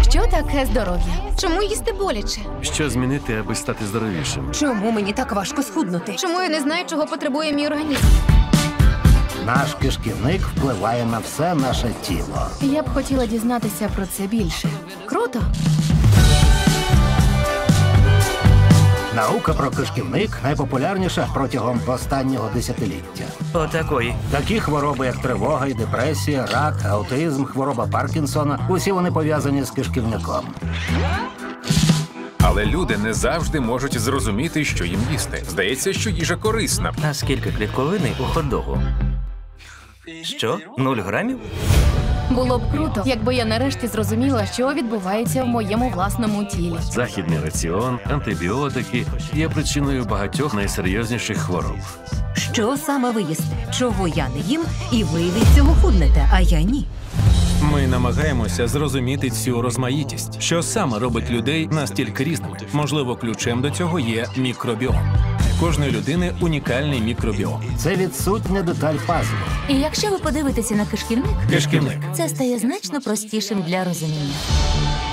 Що таке здоров'я? Чому їсти боляче? Що змінити, аби стати здоровішим? Чому мені так важко схуднути? Чому я не знаю, чого потребує мій організм? Наш кишківник впливає на все наше тіло. Я б хотіла дізнатися про це більше. Круто! Наука про кишківник найпопулярніша протягом останнього десятиліття. Отакої. Такі хвороби, як тривога і депресія, рак, аутизм, хвороба Паркінсона – усі вони пов'язані з кишківником. Але люди не завжди можуть зрозуміти, що їм їсти. Здається, що їжа корисна. А скільки клітковини у хот-догу? Що? 0 грамів? Було б круто, якби я нарешті зрозуміла, що відбувається в моєму власному тілі. Західний раціон, антибіотики є причиною багатьох найсерйозніших хвороб. Що саме ви їсте? Чого я не їм, і ви від цього худнете, а я ні. Ми намагаємося зрозуміти цю розмаїтість, що саме робить людей настільки різними. Можливо, ключем до цього є мікробіом. Кожної людини унікальний мікробіом. Це відсутня деталь пазлу. І якщо ви подивитеся на кишківник, Кишківник. це стає значно простішим для розуміння.